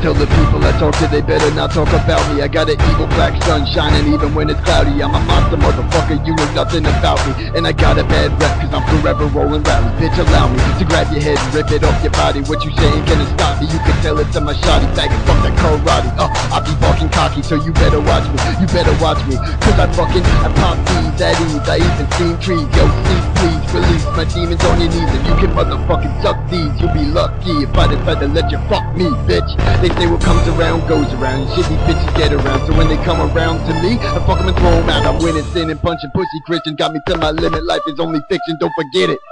tell the people I talk to they better not talk about me. I got an evil black sun shining even when it's cloudy. I'm a monster motherfucker, you know nothing about me. And I got a bad rep cause I'm forever rolling rowdy. Bitch, allow me to grab your head and rip it off your body. What you saying can it stop me? You can tell it to my shoddy faggot, fuck that karate. I be fucking cocky, so you better watch me. You better watch me, cause I pop these at ease. I even steam trees, yo, please release my demons on your knees. And you can motherfucking suck these. You'll be lucky if I decide to let you fuck me, bitch. They say what comes around goes around, and shit these bitches get around. So when they come around to me, I fuck them and throw them out. I'm winning, sinning, punching, pussy Christian. Got me to my limit, life is only fiction, don't forget it.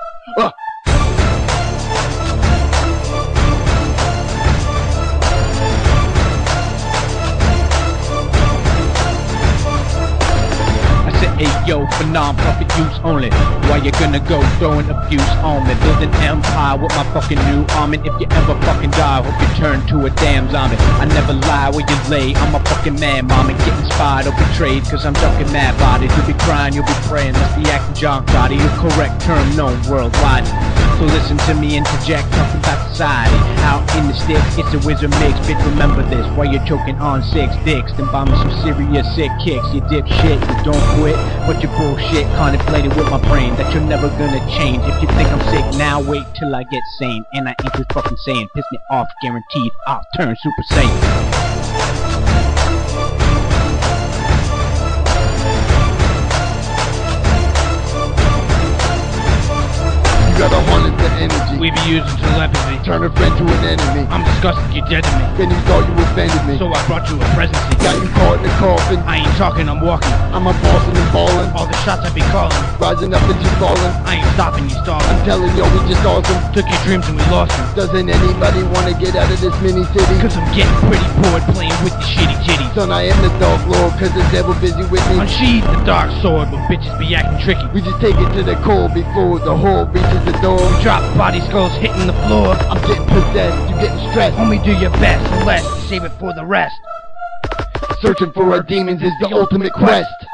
Hey yo, for non-profit use only. Why you gonna go throwing abuse on me? Build an empire with my fucking new army. If you ever fucking die, hope you turn to a damn zombie. I never lie where you lay, I'm a fucking mad mommy. Get inspired or betrayed, cause I'm ducking mad bodies. You'll be crying, you'll be praying, let's be acting John Gotti. Your correct term known worldwide. So listen to me interject, talking about society. Out in the sticks, it's a wizard mix. Bitch, remember this, while you're choking on 6 dicks. Then bombing some serious sick kicks. You dipshit, you don't quit. But your bullshit contemplated with my brain that you're never gonna change. If you think I'm sick now, wait till I get sane. And I ain't just fucking saying, piss me off, guaranteed I'll turn Super Saiyan. You got a hundred to energy. We be using telepathy. Turn a friend to an enemy. I'm disgusted you're dead to me. Then you thought you offended me. So I brought you a presidency. Got you caught in the coffin. I ain't talking, I'm walking. I'm a bossing and ballin'. All the shots I be calling. Rising up and you falling. I ain't stopping, you stalling. I'm telling you, we just awesome. Took your dreams and we lost them. Doesn't anybody wanna get out of this mini city? Cause I'm getting pretty bored playing with the shitty jitties. Son, I am the Dark Lord, cause the devil busy with me. Unsheathe the dark sword, but bitches be acting tricky. We just take it to the core before the whore reaches the door. We drop body skulls hitting the floor. I'm getting possessed, you getting stressed. Homie, do your best, unless save it for the rest. Searching for our demons is the ultimate quest.